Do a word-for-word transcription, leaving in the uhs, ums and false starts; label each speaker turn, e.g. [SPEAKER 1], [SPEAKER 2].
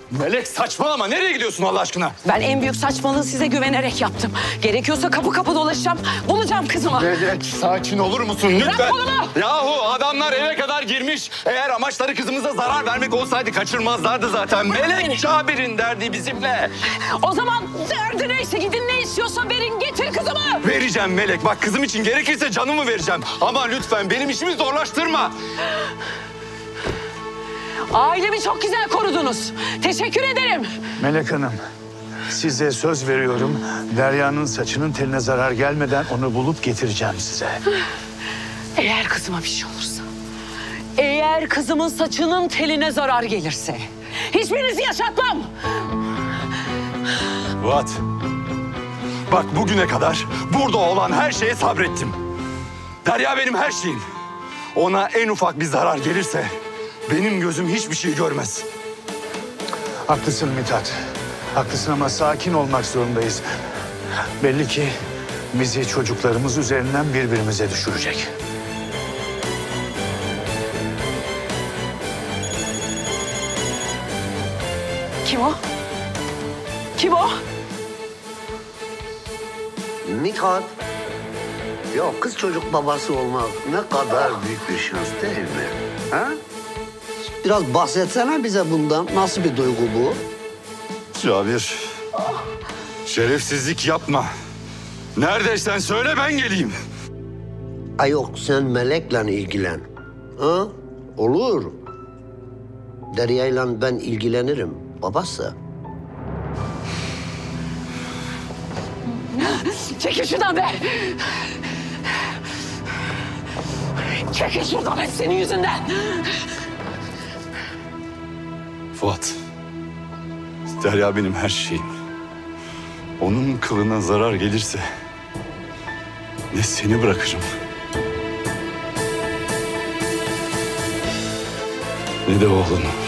[SPEAKER 1] Melek saçmalama. Nereye gidiyorsun Allah aşkına?
[SPEAKER 2] Ben en büyük saçmalığı size güvenerek yaptım. Gerekiyorsa kapı kapı dolaşacağım. Bulacağım kızımı.
[SPEAKER 1] Melek sakin olur musun lütfen?
[SPEAKER 2] Bırak kolumu!
[SPEAKER 1] Yahu adamlar eve kadar girmiş. Eğer amaçları kızımıza zarar vermek olsaydı kaçırmazlardı zaten. Melek Cabir'in derdi bizimle.
[SPEAKER 2] O zaman derdi neyse gidin ne istiyorsa verin getir kızımı.
[SPEAKER 1] Vereceğim Melek. Bak kızım için gerekirse canımı vereceğim. Ama lütfen benim işimi zorlaştırma.
[SPEAKER 2] Ailemi çok güzel korudunuz. Teşekkür ederim.
[SPEAKER 3] Melek Hanım, size söz veriyorum. Derya'nın saçının teline zarar gelmeden onu bulup getireceğim size.
[SPEAKER 2] Eğer kızıma bir şey olursa, eğer kızımın saçının teline zarar gelirse hiçbirinizi yaşatmam.
[SPEAKER 1] Fuat. Bak bugüne kadar burada olan her şeye sabrettim. Derya benim her şeyim. Ona en ufak bir zarar gelirse benim gözüm hiçbir şey görmez.
[SPEAKER 3] Haklısın Mithat. Haklısın ama sakin olmak zorundayız. Belli ki bizi çocuklarımız üzerinden birbirimize düşürecek.
[SPEAKER 2] Kim o? Kim o?
[SPEAKER 4] Mithat. Ya kız çocuk babası olmak ne kadar büyük bir şans değil mi? Ha? Biraz bahsetsene bize bundan. Nasıl bir duygu bu?
[SPEAKER 1] Cabir, şerefsizlik yapma. Neredeysen söyle ben geleyim.
[SPEAKER 4] Ay yok sen Melek'le ilgilen. Ha? Olur. Derya'yla ben ilgilenirim. Babası.
[SPEAKER 2] Çekil şuradan be! Çekil şuradan hep senin yüzünden!
[SPEAKER 1] Fuat, Derya benim her şeyim. Onun kılına zarar gelirse ne seni bırakırım ne de oğlunu.